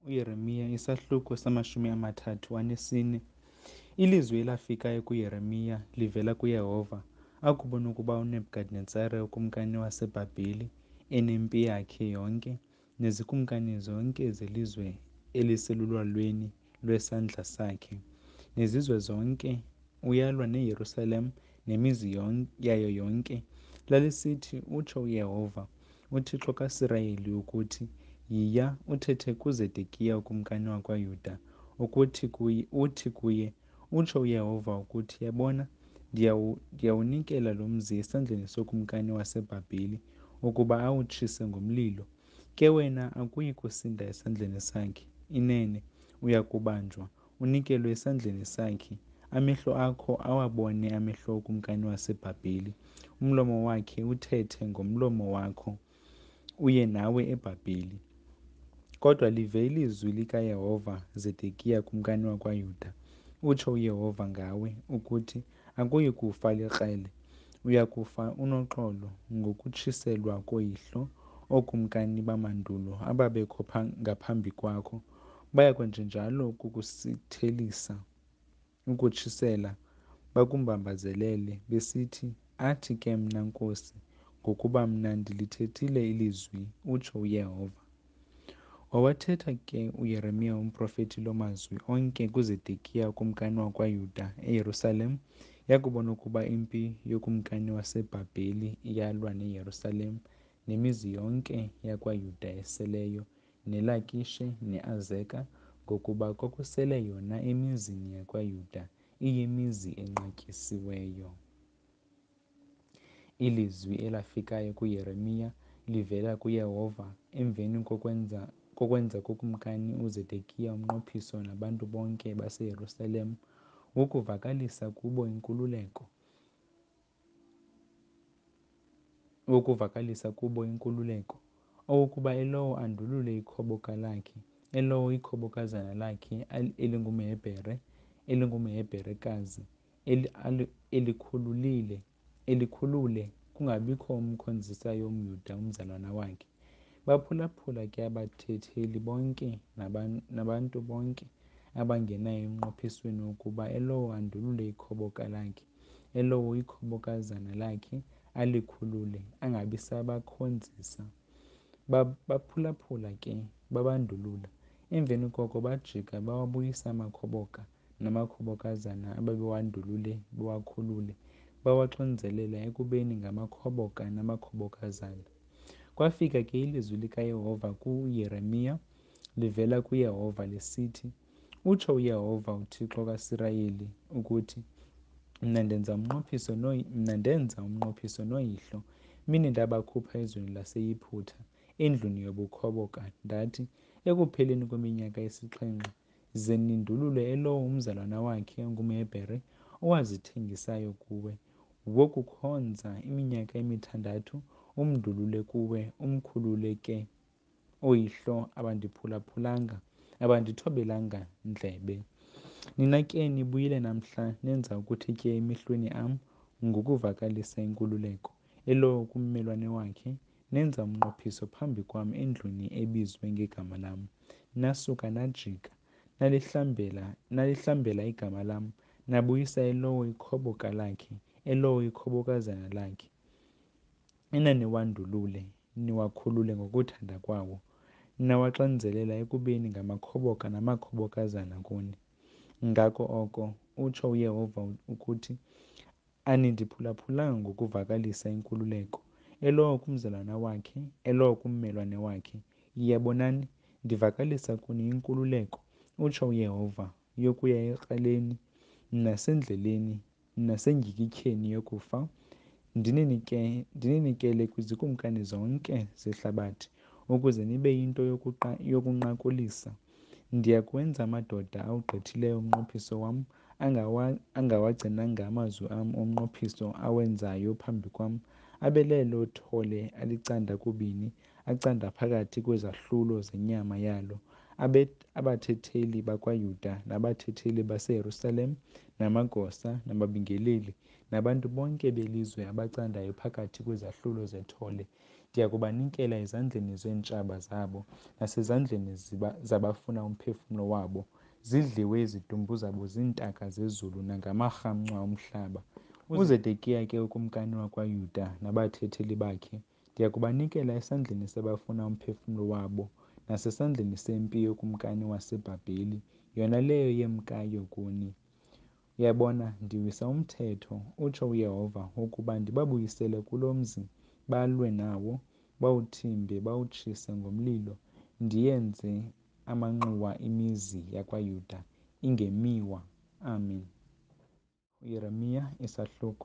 Uyeremiya isahluko sama-34. Ilizwi elafikayo kuYeremiya livela kuYehova akubona ukuba uNebukadnezari ukumkani waseBhabhile enempi yakhe yonke nezikumkani zonke zelizwe eliselulwaneni lwesandla sakhe nezizwe zonke, uyalwa neYerusalem nemizi yayo yonke. Lalisithi, "Utsho uYehova, uThixo kaIsrayeli, ukuthi yiya, uthethe kuZedekhiya ukumkani wakwaYuda, uthi kuye, utsho uYehova ukuthi, yabona, ndiyawunikela lo mzi esandleni sokumkani waseBhabhile ukuba awutshise ngomlilo. Ke wena akuyi kusinda esandleni sakhe. Inene, uya kubanjwa unikelwe esandleni sakhe. Amehlo akho awabone amehlo okumkani waseBhabhile. Umlomo wakhe uthethe ngomlomo wakho, uye nawe eBhabhile. Kodwa live ilizwi likaYehova Zedekhiya kumkani wakwaYuda. Utsho uYehova ngawe ukuthi akuyi kufa likrele, uya kufa unoxolo ngokutshiselwa koyihlo ookumkani bamandulo ababekho ngaphambi kwakho. Baya kwenjenjalo kukusithelisa ukutshisela, bakumbambazelele, besithi, athi ke mna Nkosi, ngokuba mna ndilithethile ilizwi, utsho uYehova." Wawathetha ke uYeremiya umprofeti loo mazwi onke kuZedekhiya ukumkani wakwaYuda eYerusalem. Yakubona ukuba impi yokumkani waseBhabhile iyalwa neYerusalem nemizi yonke yakwaYuda eseleyo, neLakishe neAzeka, ngokuba kwakusele yona emizini yakwaYuda iyimizi enqatyisiweyo. Ilizwi elafikayo kuYeremiya livela kuYehova emveni kokwenza kokumkani uZedekhiya umnqophiso nabantu bonke baseYerusalem wokuvakalisa kubo inkululeko, owokuba elowo andulule ikhoboka lakhe, elowo ikhobokazana lakhe elingumHebherekazi, elikhulule, kungabikho umkhonzisayo umYuda umzalwana wakhe. Baphulaphula ke abathetheli bonke nabantu bonke abangenayo emnqophisweni wokuba elowo andulule ikhoboka lakhe, elowo ikhobokazana lakhe alikhulule, angabi sabakhonzisa. Baphulaphula ke babandulula. Emveni koko bajika bawabuyisa amakhoboka namakhobokazana ababewandulule bewakhulule, bawaxonzelela ekubeni ngamakhoboka namakhobokazana. Kwafika ke ilizwi likaYehova kuYeremiya livela kuYehova lisithi, "Utsho uYehova uThixo kaIsrayeli ukuthi, mna ndenza umnqophiso noyihlo mini ndabakhupha ezweni laseYiphutha endlwini yobukhoboka, ndathi, ekupheleni kweminyaka esixhenxe ze nindulule elowo umzalwana wakhe ongumHebhere owazithengisayo kuwe, wokukhonza iminyaka 6, umndulule kuwe, umkhulule ke oyihlo abandiphulaphulanga, abandithobelanga ndlebe. Nina ke nibuyile namhla nenza ukuthi tye emehlweni am ngokuvakalisa inkululeko elowo kummelwane wakhe, nenza umnqophiso phambi kwam endlwini ebizwe ngegama lam. Nasuka najika, nalihlambela igama lam, nabuyisa elowo ikhoboka lakhe, elowo ikhobokazana lakhe, enaniwandulule, niwakhulule ngokuthanda kwawo, nawaxanzelela ekubeni ngamakhoboka namakhobokazana kuni. Ngako oko, utsho uYehova ukuthi, anindiphulaphulanga ngokuvakalisa inkululeko, elowo kumzalwana wakhe, elowo kummelwane wakhe. Yabonani, ndivakalisa kuni inkululeko, utsho uYehova, yokuya ekraleni nasendleleni nasendyikithyeni yokufa, ndininikele kwizikumkani zonke zehlabathi, ukuze nibe yinto yokunqakulisa. Ndiyakwenza amadoda awugqithileyo umnqophiso wam, angawagcinanga amazwi am omnqophiso awenzayo phambi kwam, abe lelo thole alicanda kubini, acanda phakathi kwezahlulo zenyama yalo, abathetheli bakwaYuda nabathetheli baseYerusalem, namagosa nababingeleli, nabantu bonke belizwe abacandayo phakathi kwezahlulo zethole, ndiya kubanikela ezandleni zeentshaba zabo nasezandleni zabafuna umphefumlo wabo. Zidliwe izidumbu zabo ziintaka zezulu nangamarhamncwa omhlaba. UZedekiya ke ukumkani wakwaYuda nabathetheli bakhe ndiya kubanikela esandleni sabafuna umphefumlo wabo nasesandleni sempi yokumkani waseBhabheli, yona leyo yemkayo kuni. Uyabona, ndiwisa umthetho, utsho uYehova, wokuba ndibabuyisele kulo mzi balwe nawo, bawuthimbe, bawutshise ngomlilo, ndiyenze amanxiwa imizi yakwaYuda ingemiwa. Amen. Uyeremiya isahluko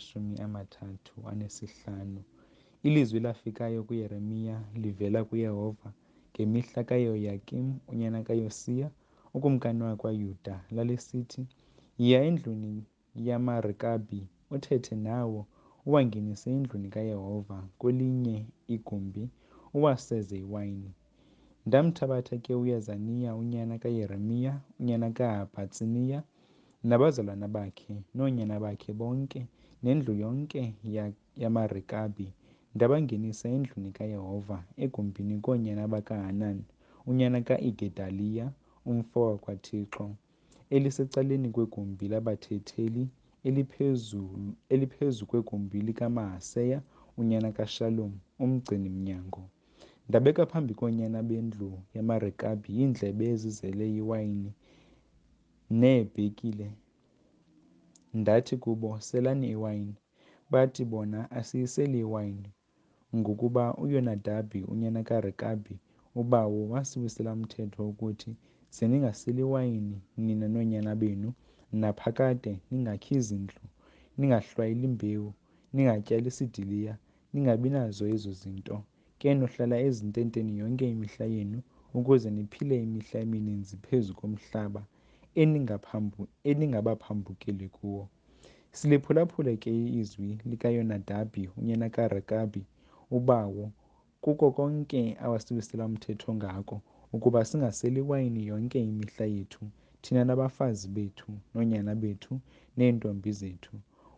sama-35. Ilizwi lafikayo kuYeremiya livela kuYehova ngemihla kaYehoyakim unyana kaYosiya ukumkani wakwaYuda, lalisithi, yiya endlwini yamaRekabi uthethe nawo, uwangenise endlwini kaYehova kwelinye igumbi, uwaseze iwayini. Ndamthabatha ke uYezaniya unyana kaYeremiya unyana kaHabhatsiniya nabazalwana bakhe noonyana bakhe bonke nendlu yonke yamaRekabi, ndabangenisa endlwini kaYehova egumbini koonyana bakaHanani unyana kaIgedaliya umfo wakwaThixo, elisecaleni kwegumbi labathetheli eliphezu kwegumbi likaMahaseya unyana kaShalum umgcini-mnyango. Ndabeka phambi koonyana bendlu yamaRekabi iindlebe ezizele iwayini neebhekile. Ndathi kubo, selani iwayini. Bathi bona, asiyiseli iwayini, ngokuba uYonadabi unyana kaRekabi ubawo wasiwisela umthetho ukuthi seningaseli wayini nina noonyana benu, naphakade ningakhi zindlu, ningahlwayeli mbewu, ningatyali sidiliya, ningabi nazo ezo zinto, ke nohlala ezintenteni yonke imihla yenu, ukuze niphile imihla emininzi phezu komhlaba eningabaphambukeli kuwo. Siliphulaphule ke izwi likaYonadabi unyana kaRekabi ubawo kuko konke awasiwisela umthetho ngako, ukuba singaseli wayini yonke imihla yethu, thina nabafazi bethu noonyana bethu neentombi zethu,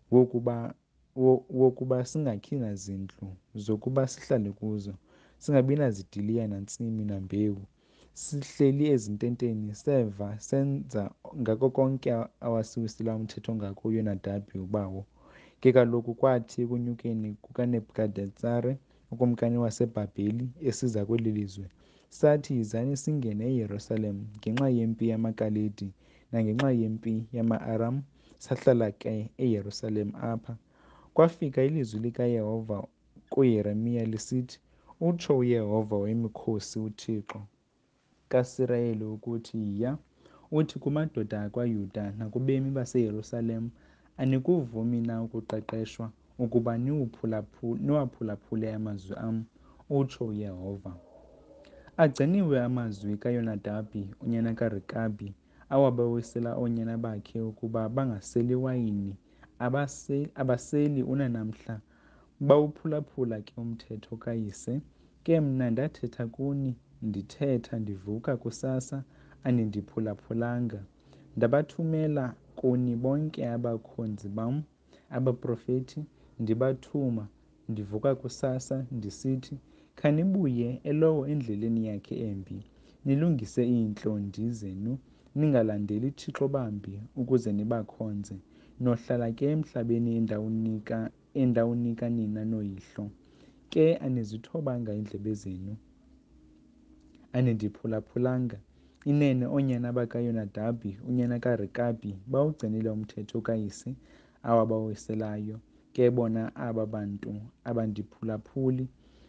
wokuba singakhi nazindlu zokuba sihlale kuzo, singabi nazidiliya nantsimi nambewu, sihleli ezintenteni seva senza ngako konke awasiwisela umthetho ngako uYonadabi ubawo. Ke kaloku kwathi ekunyukeni kukaNebukadnezari ukumkani waseBhabheli esiza kweli lizwe, sathi yizani singene eYerusalem ngenxa yempi yamaKaledi nangenxa yempi yama-Aram, sahlala ke eYerusalem apha. Kwafika ilizwi likaYehova kuYeremiya lisithi, utsho uYehova wemikhosi, uThixo kaSirayeli ukuthi, yiya, uthi kumadoda akwaYuda nakubemi baseYerusalem, anikuvumi na ukuqeqeshwa ukuba niwaphulaphule amazwi am, utsho uYehova? Agciniwe amazwi kaYonadabi unyana kaRekabi awabawisela oonyana bakhe ukuba bangaseli wayini, abaseli unanamhla, bawuphulaphula ke umthetho kayise. Ke mna ndathetha kuni, ndithetha ndivuka kusasa, anindiphulaphulanga. Ndabathumela kuni bonke abakhonzi bam, abaprofethi, ndibathuma ndivuka kusasa ndisithi, khanibuye elowo endleleni yakhe embi, nilungise iintlondi zenu, ningalandeli Thixo bambi ukuze nibakhonze, nohlala ke emhlabeni endawunika nina noyihlo. Ke anizithobanga iindlebe zenu, anindiphulaphulanga. Inene oonyana bakaYonadabi unyana kaRekabi bawugcinile umthetho kayise awabawiselayo, ke bona aba bantu abandiphulaphuli.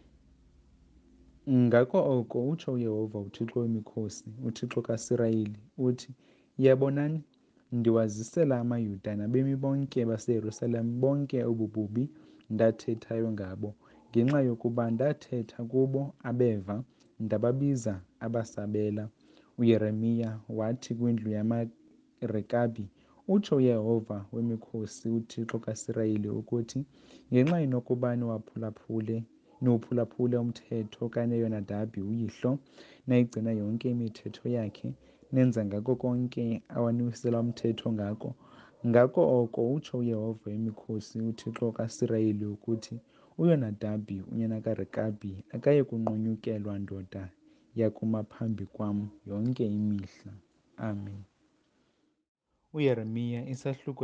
Ngako oko utsho uYehova uThixo wemikhosi, uThixo kaSirayeli, uthi, iyabonani, ndiwazisela amaYuda nabemi bonke baseYerusalem bonke obu bubi ndathethayo ngabo, ngenxa yokuba ndathetha kubo abeva, ndababiza abasabela. UYeremiya wathi kwindlu yamaRekabi, utsho uYehova wemikhosi, uThixo kaSirayeli, ukuthi, ngenxa inokuba niwuphulaphule umthetho kaYonadabi uyihlo, nayigcina yonke imithetho yakhe, nenza ngako konke awaniwisela umthetho ngako oko utsho uYehova wemikhosi, uThixo kaSirayeli, ukuthi uyonadabi unyana karekabi akaye kunqonyukelwa ndoda yakuma phambi kwam yonke imihla. Amen. Uyeremiya isahluko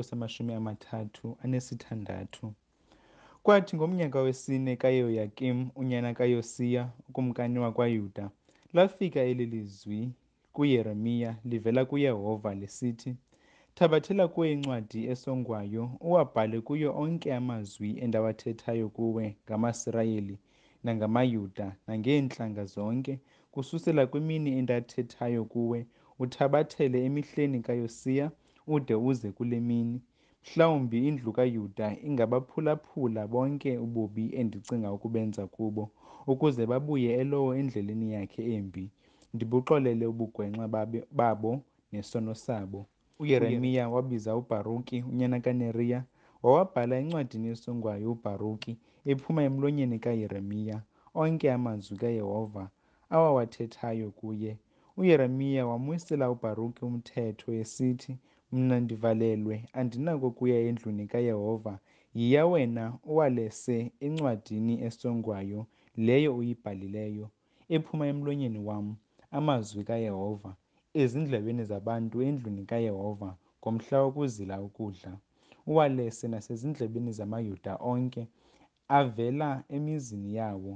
sama-36. Kwathi ngomnyaka wesine kaYehoyakim unyana kaYosiya ukumkani wakwaYuda, lafika eli lizwi kuYeremiya livela kuYehova lisithi, thabathela kuwe incwadi esongwayo uwabhale kuyo onke amazwi endawathethayo kuwe ngamaSirayeli nangamayuda nangeentlanga zonke, kususela kwimini endathethayo kuwe, uthabathele emihleni kaYosiya ude uze kule mini. Mhlawumbi indlu kaYuda ingabaphulaphula bonke ububi endicinga ukubenza kubo, ukuze babuye elowo endleleni yakhe embi, ndibuxolele ubugwenxa babo nesono sabo. UYeremiya wabiza uBharuki unyana kaNeriya, wawabhala encwadini esongwayo uBharuki ephuma emlonyeni kaYeremiya onke amazwi kaYehova awawathethayo kuye. UYeremiya wamwisela uBharuki umthetho esithi, mna ndivalelwe, andinakokuya endlwini kaYehova. Yiya wena uwalese encwadini esongwayo leyo uyibhalileyo, ephuma emlonyeni wam, amazwi kaYehova, ezindlebeni zabantu endlwini kaYehova ngomhla wokuzila ukudla. Uwalese nasezindlebeni zamaYuda onke avela emizini yawo.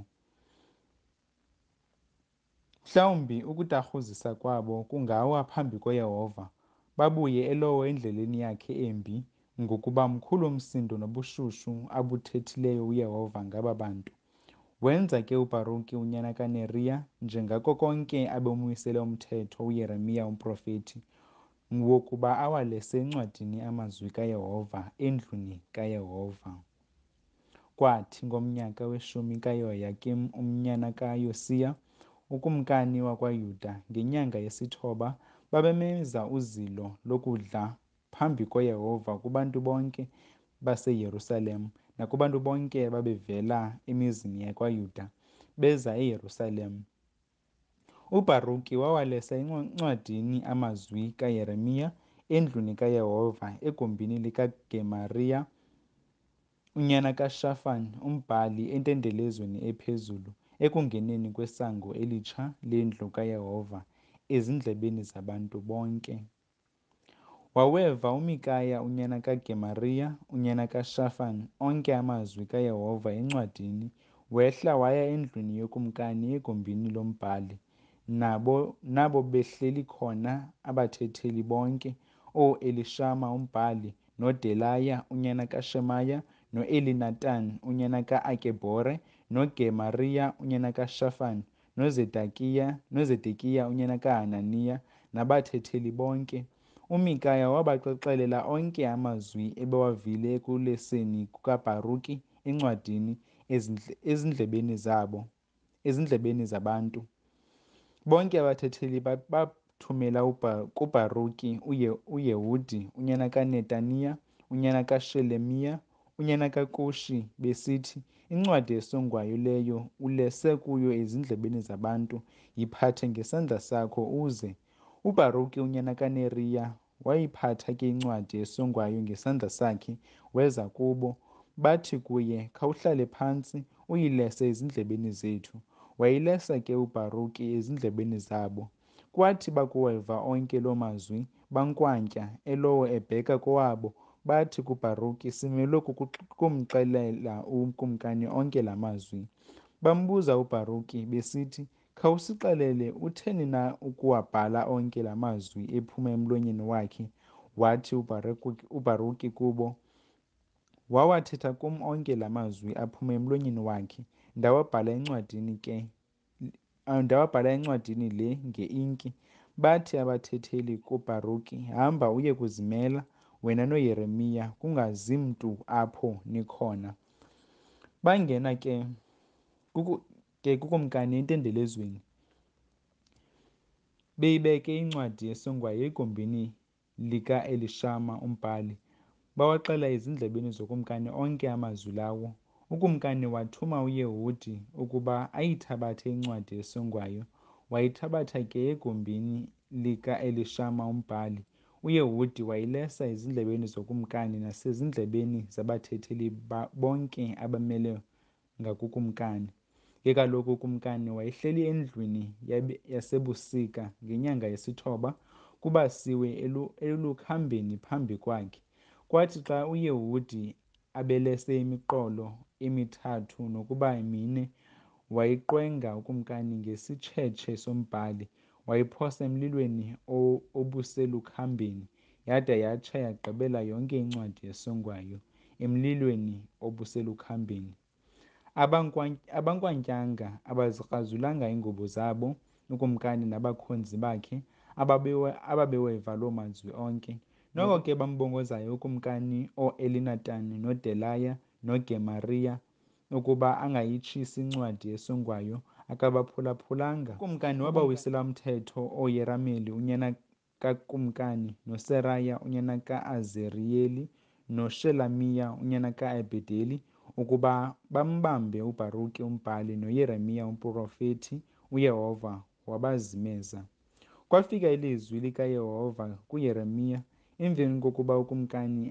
Mhlawumbi ukutarhuzisa kwabo kungawa phambi koYehova, babuye elowo endleleni yakhe embi, ngokuba mkhulu umsindo nobushushu abuthethileyo uYehova ngaba bantu. Wenza ke uBharuki unyana kaNeriya njengako konke abemwisele umthetho uYeremiya umprofeti, wokuba awalese encwadini amazwi kaYehova endlwini kaYehova. Kwathi ngomnyaka weshumi kaYehoyakim umnyana kaYosiya ukumkani wakwaYuda, ngenyanga yesithoba, babemeza uzilo lokudla phambi koYehova kubantu bonke baseYerusalem nakubantu bonke babevela emizini yakwaYuda beza eYerusalem. UBharuki wawalesa encwadini amazwi kaYeremiya endlwini kaYehova egumbini likaGemariya unyana kaShafani umbhali entendelezweni ephezulu, ekungeneni kwesango elitsha lendlu kaYehova, ezindlebeni zabantu bonke. Waweva uMikaya unyana kaGemariya unyana kaShafani onke amazwi kaYehova encwadini, wehla waya endlwini yokumkani egumbini lombhali, nabo behleli khona abathetheli bonke, o-Elishama umbhali, noDelaya unyana kaShemaya, no-Elinatani unyana ka-Akebhore, noGemariya unyana kaShafani, noZedekiya unyana kaHananiya, nabathetheli bonke. UMikaya wabaxoxelela onke amazwi ebewavile ekuleseni kukaBharuki encwadini ezindlebeni zabantu. Bonke abathetheli bathumela kuBharuki uYehudi unyana kaNetaniya unyana kaShelemiya unyana kaKushi besithi, incwadi esongwayo leyo ulese kuyo ezindlebeni zabantu, yiphathe ngesandla sakho uze. UBharuki unyana kaNeriya wayiphatha ke incwadi esongwayo ngesandla sakhe, weza kubo. Bathi kuye, khawuhlale phantsi uyilese ezindlebeni zethu. Wayilesa ke uBharuki ezindlebeni zabo. Kwathi bakuweva onke loo mazwi, bankwantya, elowo ebheka kowabo. Bathi kuBharuki, simelwe kumxelela ukumkani onke la mazwi. Bambuza uBharuki besithi, khawusixelele, utheni na ukuwabhala onke la mazwi ephuma emlonyeni wakhe? Wathi uBharuki kubo, wawathetha kum onke la mazwi aphuma emlonyeni wakhe, ndawabhala encwadini le nge-inki. Bathi abathetheli kuBharuki, hamba uye kuzimela, wena noYeremiya, kungazi mntu apho nikhona. Bangena ke kukumkani entendelezweni, beyibeke incwadi esongwayo egumbini lika-Elishama umbhali. Bawaxela ezindlebeni zokumkani onke amazwi lawo. Ukumkani wathuma uYehudi ukuba ayithabathe incwadi esongwayo. Wayithabatha ke egumbini lika-Elishama umbhali. UYehudi wayilesa ezindlebeni zokumkani nasezindlebeni zabathetheli bonke abamele ngakukumkani. Ke kaloku ukumkani wayehleli endlwini yasebusika ngenyanga yesithoba kubasiwe elukhambeni phambi kwakhe. Kwathi xa uYehudi abelese imiqolo emithathu nokuba mine, wayiqwenga ukumkani ngesitshetshe sombhali, wayiphosa emlilweni obuselukhambeni, yada yatsha yagqibela yonke incwadi esongwayo emlilweni obuselukhambeni. Abankwantyanga abazikrazulanga iingubo zabo ukumkani nabakhonzi bakhe ababeweva loo mazwi onke. Noko ke bambongozayo ukumkani o-Elinatani noDelaya noGemariya ukuba angayitshisi incwadi esongwayo akabaphulaphulanga. Ukumkani wabawisela umthetho ooYerameli unyana kakumkani, noSeraya unyana ka-Aziriyeli, noShelamiya unyana ka-Ebhedeli ukuba bambambe uBharuki umbhali noYeremiya umprofethi. UYehova wabazimeza. Kwafika ilizwi likaYehova kuYeremiya emveni kokuba ukumkani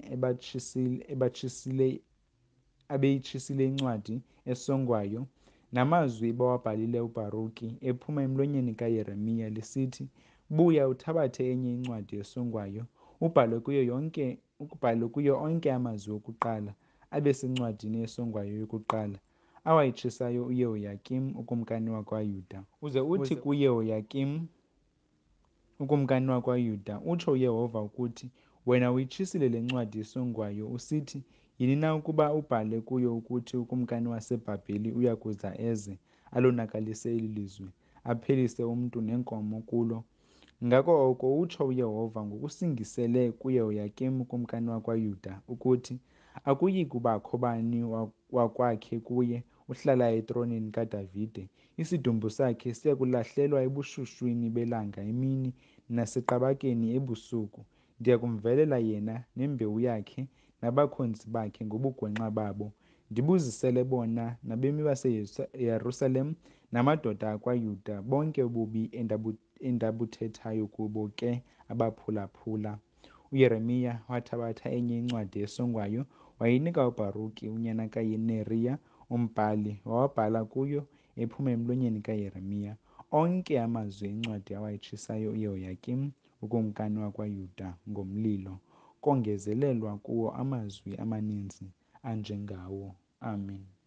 abeyitshisile incwadi esongwayo, namazwi ebawabhalile uBharuki ephuma emlonyeni kaYeremiya lisithi, "Buya uthabathe enye incwadi esongwayo, ubhale kuyo onke amazwi okuqala abesencwadini esongwayo yokuqala awayitshisayo uYehoyakim ukumkani wakwaYuda. Uze uthi kuYehoyakim ukumkani wakwaYuda, utsho uYehova ukuthi, wena uyitshisile le ncwadi esongwayo usithi, yini na ukuba ubhale kuyo ukuthi ukumkani waseBhabheli uyakuza eze alonakalise eli lizwe, aphelise umntu nenkomo kulo. Ngako oko utsho uYehova ngokusingisele kuYehoyakim ukumkani wakwaYuda ukuthi, akuyi kubakho bani wakwakhe kuye uhlala etronini kaDavide. Isidumbu sakhe siya kulahlelwa ebushushwini belanga emini naseqabakeni ebusuku. Ndiya kumvelela yena nembewu yakhe nabakhonzi bakhe ngobugwenxa babo, ndibuzisele bona nabemi baseYerusalem namadoda akwaYuda bonke ububi endabuthethayo kubo ke abaphulaphula." UYeremiya wathabatha enye incwadi esongwayo wayinika uBharuki unyana kaNeriya umbhali, wawabhala kuyo ephuma emlonyeni kaYeremiya onke amazwi encwadi awayitshisayo uYehoyakim ukumkani wakwaYuda ngomlilo, kongezelelwa kuwo amazwi amaninzi anjengawo. Amen.